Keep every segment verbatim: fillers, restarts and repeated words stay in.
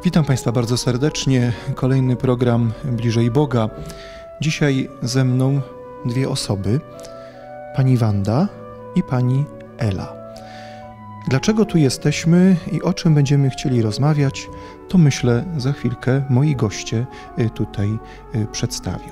Witam Państwa bardzo serdecznie. Kolejny program Bliżej Boga. Dzisiaj ze mną dwie osoby, pani Wanda i pani Ela. Dlaczego tu jesteśmy i o czym będziemy chcieli rozmawiać, to myślę za chwilkę moi goście tutaj przedstawią.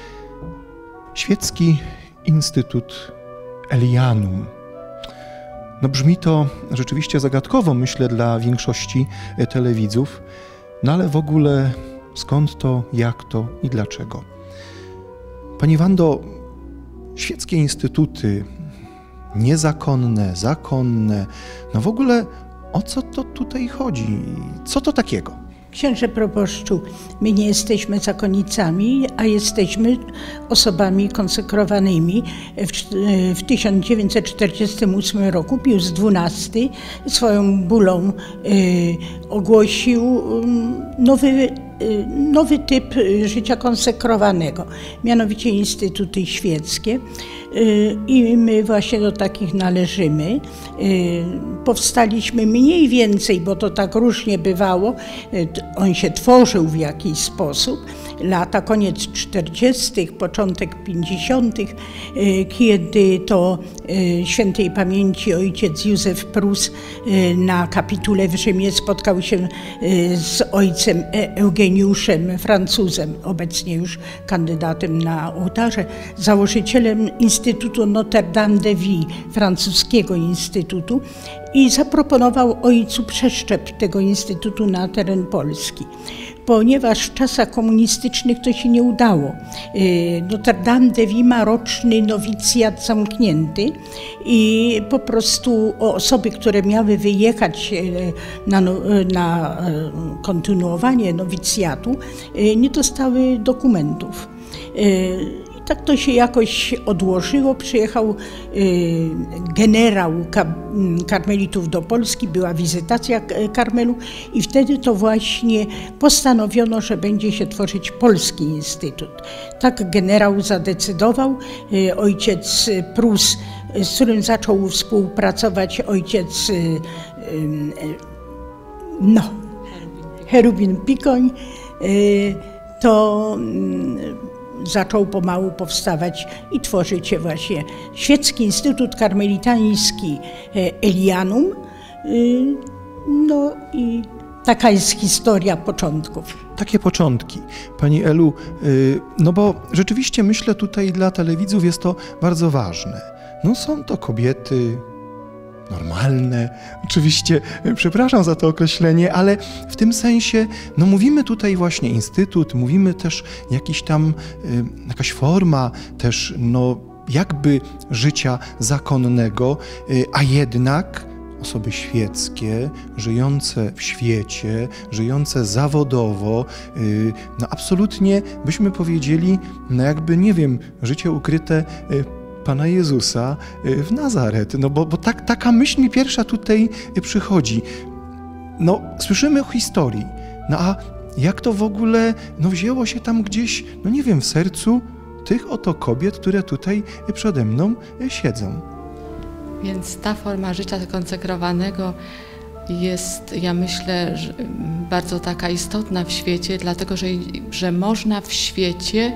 Świecki Instytut Elianum. No brzmi to rzeczywiście zagadkowo, myślę, dla większości telewidzów, no ale w ogóle skąd to, jak to i dlaczego? Pani Wando, świeckie instytuty, niezakonne, zakonne, no w ogóle o co to tutaj chodzi? Co to takiego? Księże proboszczu, my nie jesteśmy zakonnicami, a jesteśmy osobami konsekrowanymi. W, w tysiąc dziewięćset czterdziestym ósmym roku Pius dwunasty swoją bulą y, ogłosił nowy, y, nowy typ życia konsekrowanego, mianowicie instytuty świeckie. I my właśnie do takich należymy. Powstaliśmy mniej więcej, bo to tak różnie bywało, on się tworzył w jakiś sposób. Lata, koniec czterdziestych, początek pięćdziesiątych, kiedy to świętej pamięci ojciec Józef Prus na kapitule w Rzymie spotkał się z ojcem Eugeniuszem, Francuzem, obecnie już kandydatem na ołtarze, założycielem Instytutu Notre Dame de Vie, francuskiego instytutu, i zaproponował ojcu przeszczep tego instytutu na teren Polski. Ponieważ w czasach komunistycznych to się nie udało. Notre Dame de Vie ma roczny nowicjat zamknięty i po prostu osoby, które miały wyjechać na, na kontynuowanie nowicjatu, nie dostały dokumentów. Tak to się jakoś odłożyło. Przyjechał y, generał ka, karmelitów do Polski, była wizytacja Karmelu i wtedy to właśnie postanowiono, że będzie się tworzyć Polski Instytut. Tak generał zadecydował. Y, ojciec Prus, z którym zaczął współpracować ojciec y, y, no, Cherubin Picoń, y, to y, zaczął pomału powstawać i tworzyć się właśnie Świecki Instytut Karmelitański Elianum. No i taka jest historia początków. Takie początki. Pani Elu, no bo rzeczywiście myślę tutaj dla telewidzów jest to bardzo ważne. No są to kobiety normalne, oczywiście, przepraszam za to określenie, ale w tym sensie, no mówimy tutaj właśnie instytut, mówimy też jakiś tam, y, jakaś forma też, no jakby życia zakonnego, y, a jednak osoby świeckie, żyjące w świecie, żyjące zawodowo, y, no absolutnie byśmy powiedzieli, no jakby, nie wiem, życie ukryte y, Pana Jezusa w Nazaret, no bo, bo tak, taka myśl mi pierwsza tutaj przychodzi. No, słyszymy o historii, no a jak to w ogóle no, wzięło się tam gdzieś, no nie wiem, w sercu tych oto kobiet, które tutaj przede mną siedzą. Więc ta forma życia konsekrowanego jest, ja myślę, że bardzo taka istotna w świecie, dlatego że, że można w świecie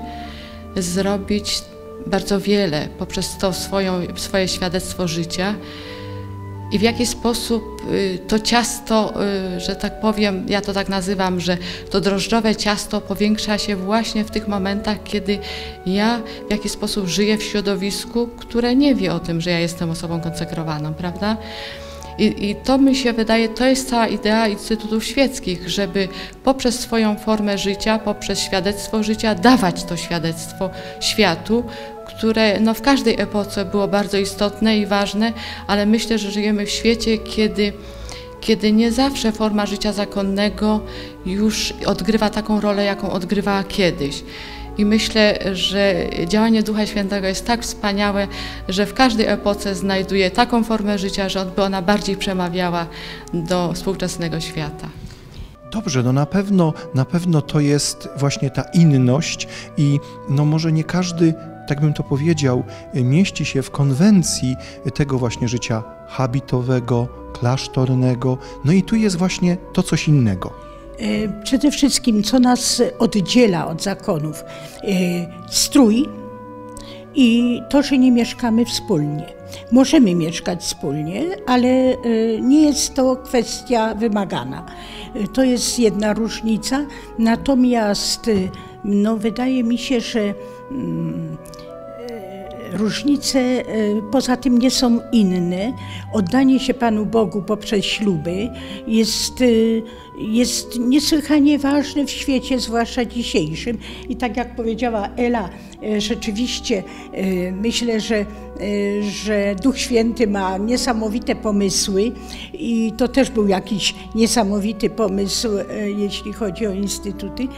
zrobić bardzo wiele poprzez to swoją, swoje świadectwo życia i w jaki sposób to ciasto, że tak powiem, ja to tak nazywam, że to drożdżowe ciasto powiększa się właśnie w tych momentach, kiedy ja w jakiś sposób żyję w środowisku, które nie wie o tym, że ja jestem osobą konsekrowaną, prawda? I, I to mi się wydaje, to jest cała idea instytutów świeckich, żeby poprzez swoją formę życia, poprzez świadectwo życia dawać to świadectwo światu, które no, w każdej epoce było bardzo istotne i ważne, ale myślę, że żyjemy w świecie, kiedy, kiedy nie zawsze forma życia zakonnego już odgrywa taką rolę, jaką odgrywała kiedyś. I myślę, że działanie Ducha Świętego jest tak wspaniałe, że w każdej epoce znajduje taką formę życia, że by ona bardziej przemawiała do współczesnego świata. Dobrze, no na pewno, na pewno to jest właśnie ta inność i no może nie każdy, tak bym to powiedział, mieści się w konwencji tego właśnie życia habitowego, klasztornego. No i tu jest właśnie to coś innego. Przede wszystkim, co nas oddziela od zakonów? Strój i to, że nie mieszkamy wspólnie. Możemy mieszkać wspólnie, ale nie jest to kwestia wymagana. To jest jedna różnica, natomiast no, wydaje mi się, że mm, różnice poza tym nie są inne. Oddanie się Panu Bogu poprzez śluby jest, jest niesłychanie ważne w świecie, zwłaszcza dzisiejszym. I tak jak powiedziała Ela, rzeczywiście myślę, że, że Duch Święty ma niesamowite pomysły i to też był jakiś niesamowity pomysł, jeśli chodzi o instytuty.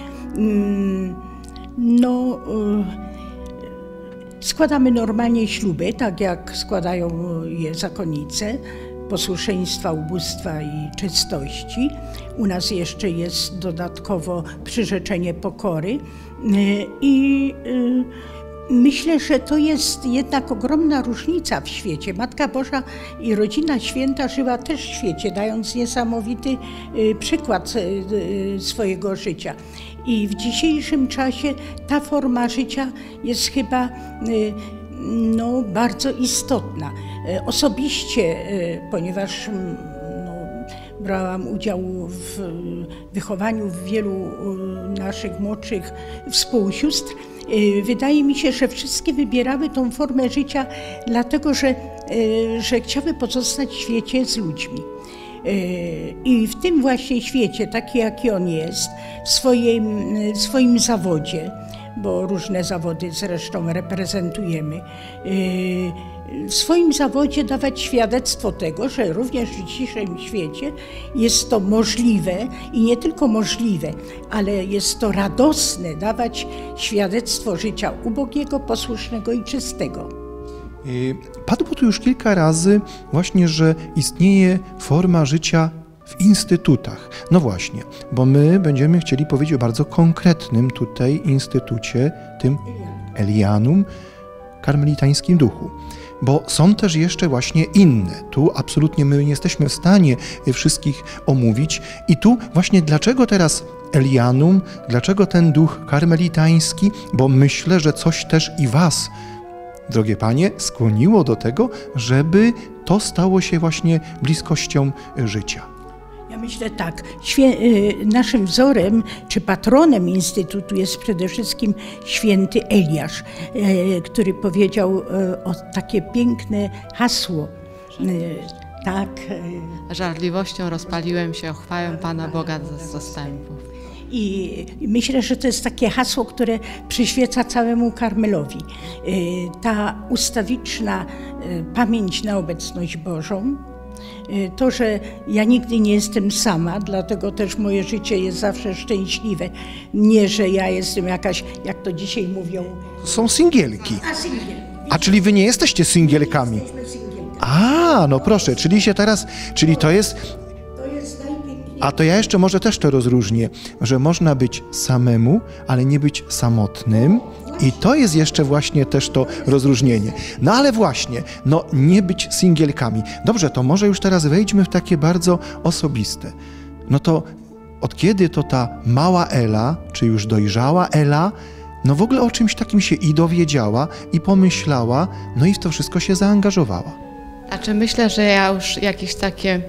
No, składamy normalnie śluby, tak jak składają je zakonnice, posłuszeństwa, ubóstwa i czystości. U nas jeszcze jest dodatkowo przyrzeczenie pokory i myślę, że to jest jednak ogromna różnica w świecie. Matka Boża i Rodzina Święta żyła też w świecie, dając niesamowity przykład swojego życia. I w dzisiejszym czasie ta forma życia jest chyba no, bardzo istotna. Osobiście, ponieważ no, brałam udział w wychowaniu wielu naszych młodszych współsióstr, wydaje mi się, że wszystkie wybierały tą formę życia dlatego, że, że chciały pozostać w świecie z ludźmi. I w tym właśnie świecie, taki jaki on jest, w swoim, w swoim zawodzie, bo różne zawody zresztą reprezentujemy, w swoim zawodzie dawać świadectwo tego, że również w dzisiejszym świecie jest to możliwe i nie tylko możliwe, ale jest to radosne dawać świadectwo życia ubogiego, posłusznego i czystego. Padło tu już kilka razy właśnie, że istnieje forma życia w instytutach. No właśnie, bo my będziemy chcieli powiedzieć o bardzo konkretnym tutaj instytucie, tym Elianum, karmelitańskim duchu. Bo są też jeszcze właśnie inne. Tu absolutnie my nie jesteśmy w stanie wszystkich omówić. I tu właśnie dlaczego teraz Elianum, dlaczego ten duch karmelitański? Bo myślę, że coś też i was, drogie panie, skłoniło do tego, żeby to stało się właśnie bliskością życia. Ja myślę tak, Świę naszym wzorem czy patronem Instytutu jest przede wszystkim święty Eliasz, który powiedział o takie piękne hasło. Tak. Żarliwością rozpaliłem się o chwałę Pana Boga z zastępów. I myślę, że to jest takie hasło, które przyświeca całemu Karmelowi. Ta ustawiczna pamięć na obecność Bożą, to, że ja nigdy nie jestem sama, dlatego też moje życie jest zawsze szczęśliwe. Nie, że ja jestem jakaś, jak to dzisiaj mówią... Są singielki. A, singielki. A czyli wy nie jesteście singielkami? A, no proszę, czyli się teraz, czyli to jest... A to ja jeszcze może też to rozróżnię, że można być samemu, ale nie być samotnym. I to jest jeszcze właśnie też to rozróżnienie. No ale właśnie, no nie być singielkami. Dobrze, to może już teraz wejdźmy w takie bardzo osobiste. No to od kiedy to ta mała Ela, czy już dojrzała Ela, no w ogóle o czymś takim się i dowiedziała, i pomyślała, no i w to wszystko się zaangażowała? Znaczy myślę, że ja już jakieś takie...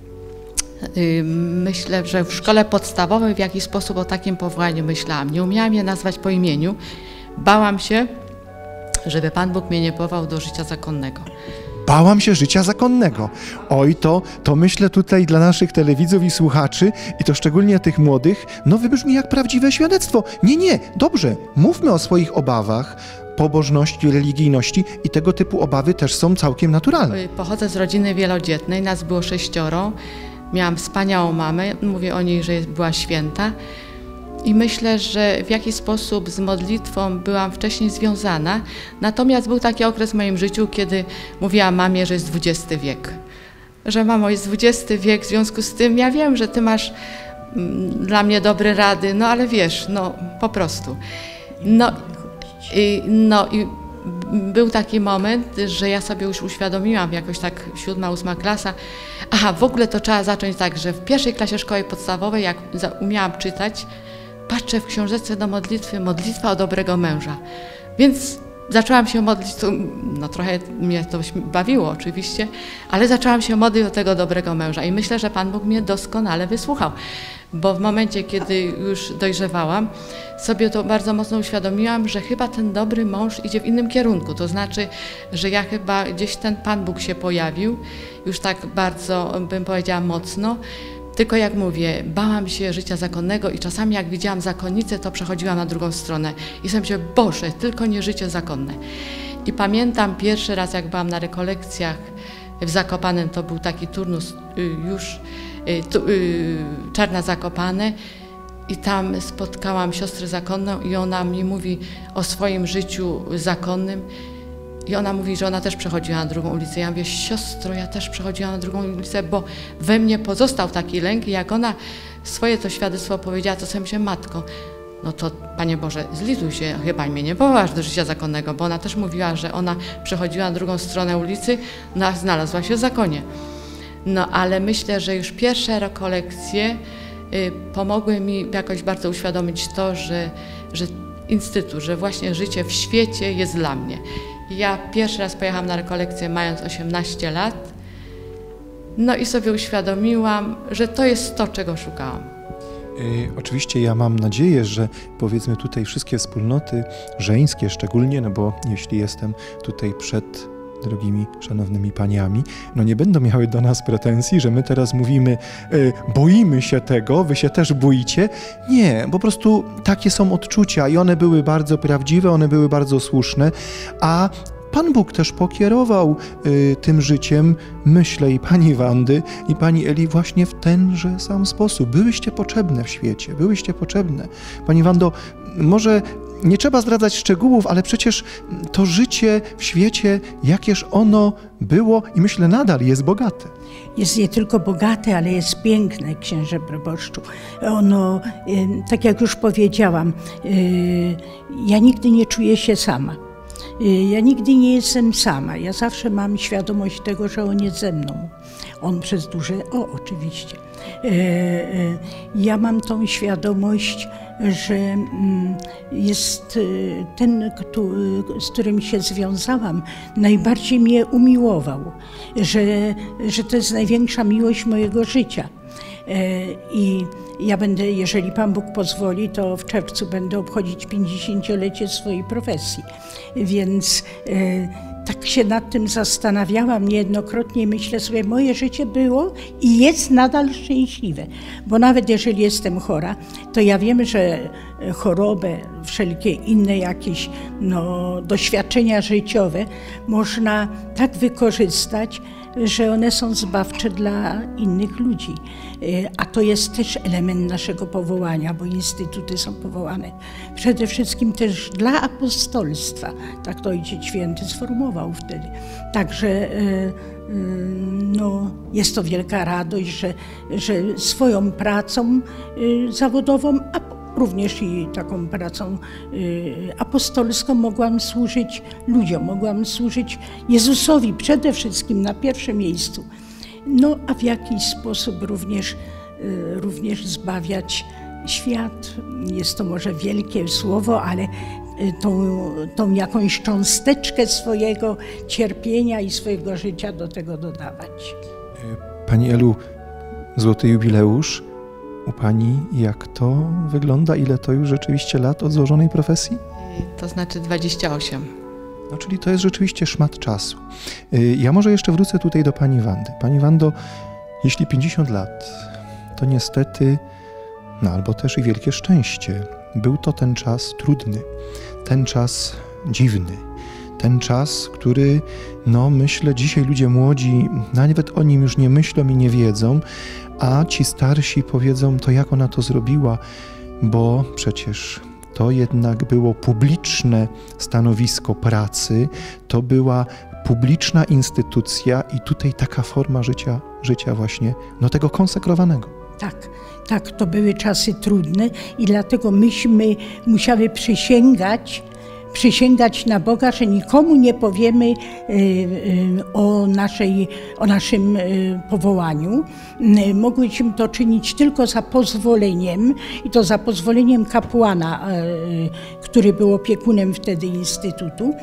Myślę, że w szkole podstawowej w jakiś sposób o takim powołaniu myślałam. Nie umiałam je nazwać po imieniu. Bałam się, żeby Pan Bóg mnie nie powołał do życia zakonnego. Bałam się życia zakonnego. Oj, to, to myślę tutaj dla naszych telewidzów i słuchaczy, i to szczególnie tych młodych, no wybrzmi jak prawdziwe świadectwo. Nie, nie, dobrze, mówmy o swoich obawach, pobożności, religijności i tego typu obawy też są całkiem naturalne. Pochodzę z rodziny wielodzietnej, nas było sześcioro. Miałam wspaniałą mamę, mówię o niej, że była święta i myślę, że w jakiś sposób z modlitwą byłam wcześniej związana, natomiast był taki okres w moim życiu, kiedy mówiłam mamie, że jest dwudziesty wiek, że mamo, jest dwudziesty wiek, w związku z tym ja wiem, że ty masz mm, dla mnie dobre rady, no ale wiesz, no po prostu. No i, no, i był taki moment, że ja sobie już uświadomiłam, jakoś tak siódma, ósma klasa, aha, w ogóle to trzeba zacząć tak, że w pierwszej klasie szkoły podstawowej, jak umiałam czytać, patrzę w książeczce do modlitwy, modlitwa o dobrego męża. Więc zaczęłam się modlić, no trochę mnie to bawiło oczywiście, ale zaczęłam się modlić o tego dobrego męża i myślę, że Pan Bóg mnie doskonale wysłuchał, bo w momencie, kiedy już dojrzewałam, sobie to bardzo mocno uświadomiłam, że chyba ten dobry mąż idzie w innym kierunku, to znaczy, że ja chyba gdzieś ten Pan Bóg się pojawił, już tak bardzo bym powiedziała mocno, tylko jak mówię, bałam się życia zakonnego i czasami jak widziałam zakonnicę, to przechodziłam na drugą stronę i sobie myślę, Boże, tylko nie życie zakonne. I pamiętam pierwszy raz, jak byłam na rekolekcjach w Zakopanem, to był taki turnus już Czarna Zakopane i tam spotkałam siostrę zakonną i ona mi mówi o swoim życiu zakonnym. I ona mówi, że ona też przechodziła na drugą ulicę. Ja mówię, siostro, ja też przechodziłam na drugą ulicę, bo we mnie pozostał taki lęk i jak ona swoje to świadectwo powiedziała, to sobie myślę, matko, no to Panie Boże, zlituj się, chyba mnie nie powołasz do życia zakonnego, bo ona też mówiła, że ona przechodziła na drugą stronę ulicy, no a znalazła się w zakonie. No ale myślę, że już pierwsze rekolekcje y, pomogły mi jakoś bardzo uświadomić to, że, że instytut, że właśnie życie w świecie jest dla mnie. Ja pierwszy raz pojechałam na rekolekcję mając osiemnaście lat, no i sobie uświadomiłam, że to jest to, czego szukałam. Yy, oczywiście ja mam nadzieję, że powiedzmy tutaj wszystkie wspólnoty żeńskie szczególnie, no bo jeśli jestem tutaj przed drogimi, szanownymi paniami, no nie będą miały do nas pretensji, że my teraz mówimy, y, boimy się tego, wy się też boicie. Nie, po prostu takie są odczucia i one były bardzo prawdziwe, one były bardzo słuszne, a Pan Bóg też pokierował y, tym życiem, myślę, i pani Wandy, i pani Eli właśnie w tenże sam sposób. Byłyście potrzebne w świecie, byłyście potrzebne. Pani Wando, może nie trzeba zdradzać szczegółów, ale przecież to życie w świecie, jakież ono było i myślę nadal jest bogate. Jest nie tylko bogate, ale jest piękne, księże proboszczu. Ono, tak jak już powiedziałam, ja nigdy nie czuję się sama. Ja nigdy nie jestem sama. Ja zawsze mam świadomość tego, że on jest ze mną. On przez duże O oczywiście. Ja mam tą świadomość, że jest ten, z którym się związałam, najbardziej mnie umiłował, że, że to jest największa miłość mojego życia. I ja będę, jeżeli Pan Bóg pozwoli, to w czerwcu będę obchodzić pięćdziesięciolecie swojej profesji. Więc tak się nad tym zastanawiałam niejednokrotnie. Myślę sobie, moje życie było i jest nadal szczęśliwe. Bo nawet jeżeli jestem chora, to ja wiem, że chorobę, wszelkie inne jakieś no, doświadczenia życiowe można tak wykorzystać, że one są zbawcze dla innych ludzi. A to jest też element naszego powołania, bo instytuty są powołane przede wszystkim też dla apostolstwa. Tak to Ojciec Święty sformułował wtedy. Także no, jest to wielka radość, że, że swoją pracą zawodową, a również i taką pracą apostolską mogłam służyć ludziom, mogłam służyć Jezusowi przede wszystkim na pierwszym miejscu. No a w jakiś sposób również, również zbawiać świat. Jest to może wielkie słowo, ale tą, tą jakąś cząsteczkę swojego cierpienia i swojego życia do tego dodawać. Pani Elu, złoty jubileusz u pani, jak to wygląda? Ile to już rzeczywiście lat od złożonej profesji? To znaczy dwadzieścia osiem. No, czyli to jest rzeczywiście szmat czasu. Ja może jeszcze wrócę tutaj do pani Wandy. Pani Wando, jeśli pięćdziesiąt lat, to niestety, no albo też i wielkie szczęście. Był to ten czas trudny, ten czas dziwny, ten czas, który, no myślę, dzisiaj ludzie młodzi, nawet o nim już nie myślą i nie wiedzą, a ci starsi powiedzą, to jak ona to zrobiła, bo przecież to jednak było publiczne stanowisko pracy, to była publiczna instytucja i tutaj taka forma życia, życia właśnie, no tego konsekrowanego. Tak, tak, to były czasy trudne i dlatego myśmy musiały przysięgać przysięgać na Boga, że nikomu nie powiemy o, naszej, o naszym powołaniu. Mogłyśmy to czynić tylko za pozwoleniem i to za pozwoleniem kapłana, który był opiekunem wtedy Instytutu.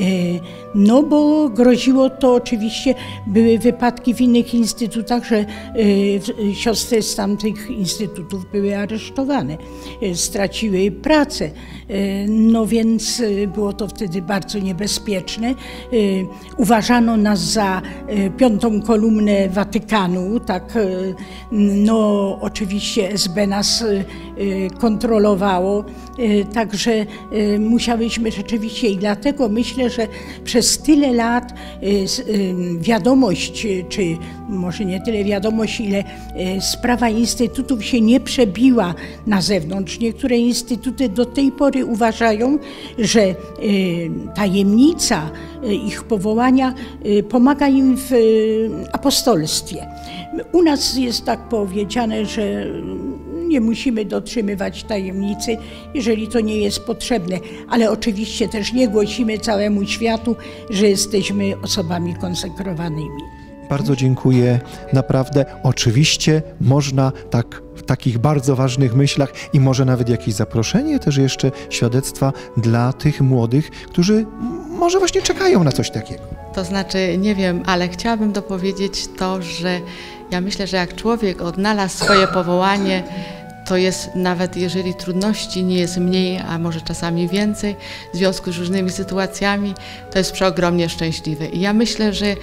No bo groziło to oczywiście, były wypadki w innych instytutach, że siostry z tamtych instytutów były aresztowane, straciły pracę. No więc było to wtedy bardzo niebezpieczne. Uważano nas za piątą kolumnę Watykanu, tak, no oczywiście S B nas kontrolowało, także musiałyśmy rzeczywiście i dlatego myślę, że przez tyle lat wiadomość, czy może nie tyle wiadomość, ile sprawa instytutów się nie przebiła na zewnątrz. Niektóre instytuty do tej pory uważają, że tajemnica ich powołania pomaga im w apostolstwie. U nas jest tak powiedziane, że nie musimy dotrzymywać tajemnicy, jeżeli to nie jest potrzebne, ale oczywiście też nie głosimy całemu światu, że jesteśmy osobami konsekrowanymi. Bardzo dziękuję, naprawdę. Oczywiście można tak w takich bardzo ważnych myślach i może nawet jakieś zaproszenie, też jeszcze świadectwa dla tych młodych, którzy może właśnie czekają na coś takiego. To znaczy, nie wiem, ale chciałabym dopowiedzieć to, że ja myślę, że jak człowiek odnalazł swoje powołanie, to jest, nawet jeżeli trudności nie jest mniej, a może czasami więcej, w związku z różnymi sytuacjami, to jest przeogromnie szczęśliwy. I ja myślę, że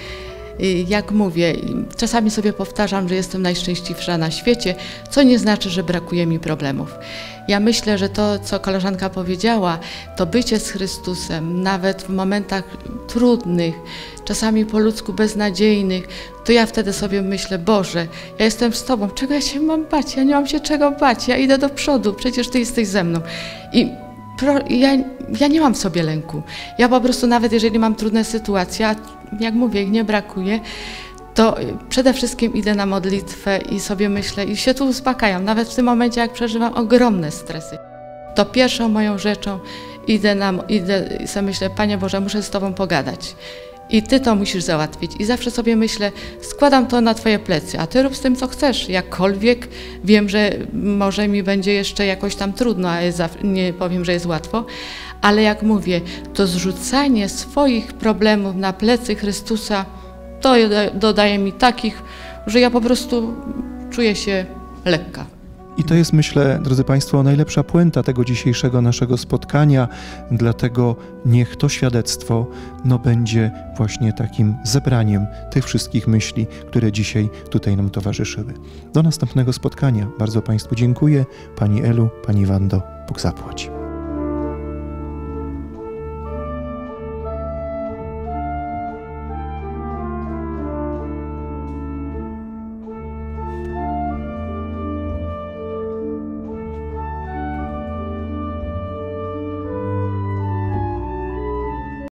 jak mówię, czasami sobie powtarzam, że jestem najszczęśliwsza na świecie, co nie znaczy, że brakuje mi problemów. Ja myślę, że to, co koleżanka powiedziała, to bycie z Chrystusem, nawet w momentach trudnych, czasami po ludzku beznadziejnych, to ja wtedy sobie myślę, Boże, ja jestem z Tobą, czego ja się mam bać? Ja nie mam się czego bać, ja idę do przodu, przecież Ty jesteś ze mną. I pro, ja, ja nie mam w sobie lęku. Ja po prostu nawet jeżeli mam trudne sytuacje, a jak mówię, ich nie brakuje, to przede wszystkim idę na modlitwę i sobie myślę i się tu uspokajam. Nawet w tym momencie, jak przeżywam ogromne stresy, to pierwszą moją rzeczą idę, na, idę i sobie myślę, Panie Boże, muszę z Tobą pogadać. I Ty to musisz załatwić. I zawsze sobie myślę, składam to na Twoje plecy, a Ty rób z tym, co chcesz. Jakkolwiek wiem, że może mi będzie jeszcze jakoś tam trudno, a nie powiem, że jest łatwo, ale jak mówię, to zrzucanie swoich problemów na plecy Chrystusa, to dodaje mi takich, że ja po prostu czuję się lekka. I to jest, myślę, drodzy Państwo, najlepsza puenta tego dzisiejszego naszego spotkania, dlatego niech to świadectwo no, będzie właśnie takim zebraniem tych wszystkich myśli, które dzisiaj tutaj nam towarzyszyły. Do następnego spotkania. Bardzo Państwu dziękuję. Pani Elu, Pani Wando, Bóg zapłać.